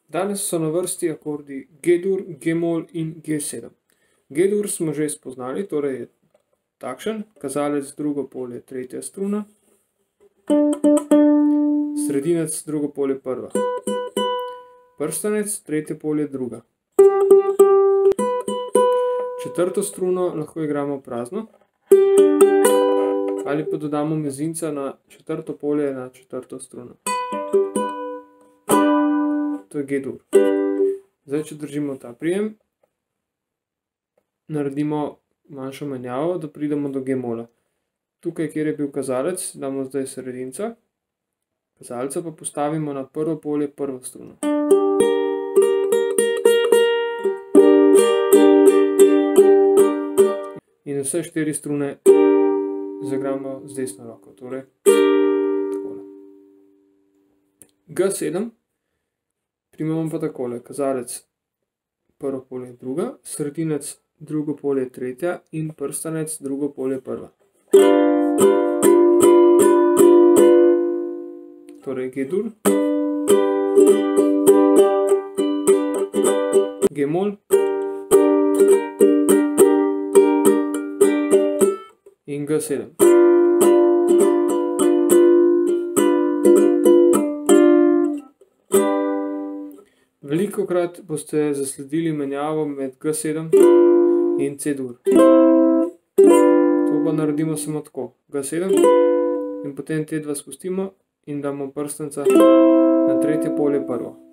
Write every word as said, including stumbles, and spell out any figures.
Danes so na vrsti akordi G-dur, G-mol in G sedem. G-dur smo že spoznali, torej je takšen, kazalec drugo polje tretja struna, sredinec drugo polje prva, prstanec tretje polje druga. Četrto struno lahko igramo prazno ali pa dodamo mezinca na četrto polje na četrto struno. To je G-dur. Zdaj, če držimo ta prijem, naredimo manjšo menjavo, da pridemo do G-mola. Tukaj, kjer je bil kazalec, damo zdaj sredinca, kazalca pa postavimo na prvo polje prvo struno. In vse štiri strune zaigramo z desno roko, torej takole. G sedem primemo pa takole, kazalec prvo polje druga, sredinec drugo polje tretja in prstanec drugo polje prva. Torej G-dur, G-mol in G sedem. Velikokrat boste zasledili menjavo med G sedem in C-dur. To pa naredimo samo tako, G sedem in potem te dva spustimo in damo prstanca na tretje polje prvo.